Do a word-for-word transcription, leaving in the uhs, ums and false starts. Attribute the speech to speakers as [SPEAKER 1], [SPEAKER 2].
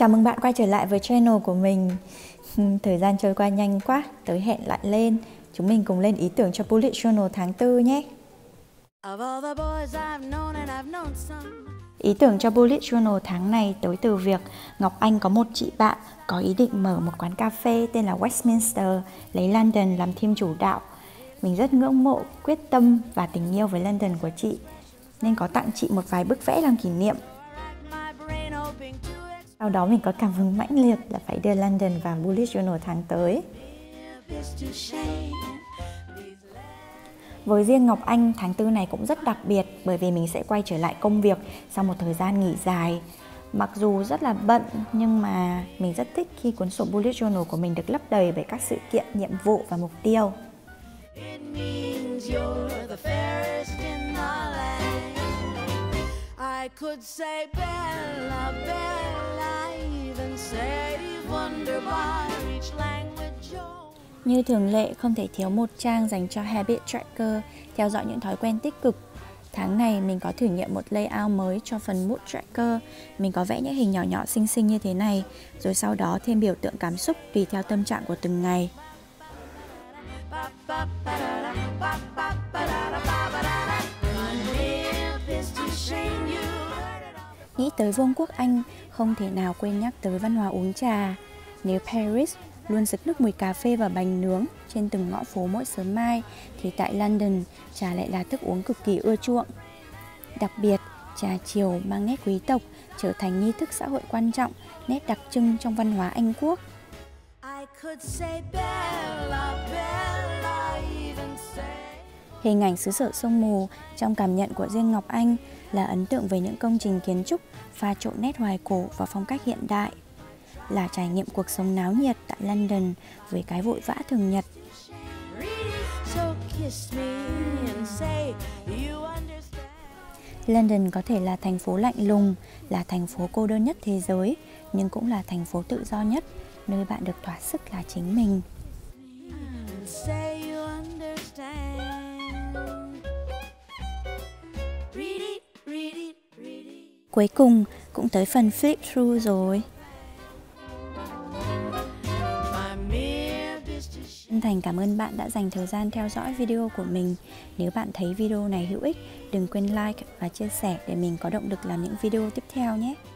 [SPEAKER 1] Chào mừng bạn quay trở lại với channel của mình. Thời gian trôi qua nhanh quá, tới hẹn lại lên. Chúng mình cùng lên ý tưởng cho Bullet Journal tháng tư nhé. Ý tưởng cho Bullet Journal tháng này tới từ việc Ngọc Anh có một chị bạn có ý định mở một quán cà phê tên là Westminster, lấy London làm theme chủ đạo. Mình rất ngưỡng mộ quyết tâm và tình yêu với London của chị, nên có tặng chị một vài bức vẽ làm kỷ niệm. Sau đó mình có cảm hứng mãnh liệt là phải đưa London vào Bullet Journal tháng tới. Với riêng Ngọc Anh, tháng tư này cũng rất đặc biệt bởi vì mình sẽ quay trở lại công việc sau một thời gian nghỉ dài. Mặc dù rất là bận nhưng mà mình rất thích khi cuốn sổ Bullet Journal của mình được lấp đầy bởi các sự kiện, nhiệm vụ và mục tiêu. I could say Bella, Bella, even say Wunderbar, each language. Như thường lệ, không thể thiếu một trang dành cho Habit Tracker, theo dõi những thói quen tích cực. Tháng này mình có thử nghiệm một layout mới cho phần Mood Tracker. Mình có vẽ những hình nhỏ nhỏ xinh xinh như thế này, rồi sau đó thêm biểu tượng cảm xúc tùy theo tâm trạng của từng ngày. Nghĩ tới Vương quốc Anh, không thể nào quên nhắc tới văn hóa uống trà. Nếu Paris luôn rực nức mùi cà phê và bánh nướng trên từng ngõ phố mỗi sớm mai, thì tại London, trà lại là thức uống cực kỳ ưa chuộng. Đặc biệt, trà chiều mang nét quý tộc, trở thành nghi thức xã hội quan trọng, nét đặc trưng trong văn hóa Anh quốc. Hình ảnh xứ sở sương mù trong cảm nhận của riêng Ngọc Anh là ấn tượng với những công trình kiến trúc pha trộn nét hoài cổ và phong cách hiện đại. Là trải nghiệm cuộc sống náo nhiệt tại London với cái vội vã thường nhật. London có thể là thành phố lạnh lùng, là thành phố cô đơn nhất thế giới, nhưng cũng là thành phố tự do nhất, nơi bạn được thỏa sức là chính mình. Cuối cùng cũng tới phần flip through rồi. Chân thành cảm ơn bạn đã dành thời gian theo dõi video của mình. Nếu bạn thấy video này hữu ích, đừng quên like và chia sẻ để mình có động lực làm những video tiếp theo nhé.